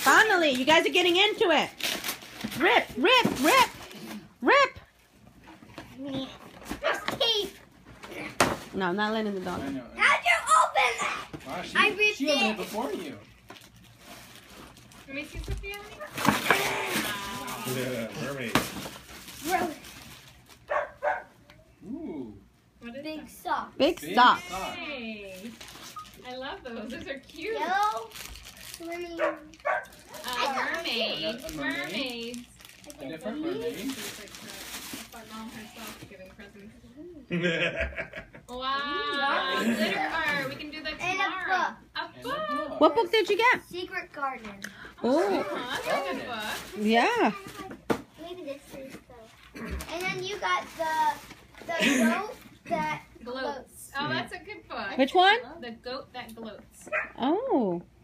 Finally, you guys are getting into it. Rip, rip, rip, rip. No, I'm not letting the dog. I know. How'd you open that? Wow, I ripped she opened it. it before you. Let me see, Sophia. Yeah, mermaid. Gross. Ooh. What is Big that? sock. Big Big sock. sock. Hey. I love those. Those are cute. Yellow. Swimming. Mermaids. A mermaid? Mermaids. A different mermaid. She's like the mom herself giving presents. Wow. Glitter art. We can do that And a tomorrow. And A a book. What book did you get? Secret Garden. Oh, Huh, that's a good book. yeah. Maybe this is though. And then you got the goat that Gloats. Oh, that's a good book. Which one? The goat that gloats. Oh.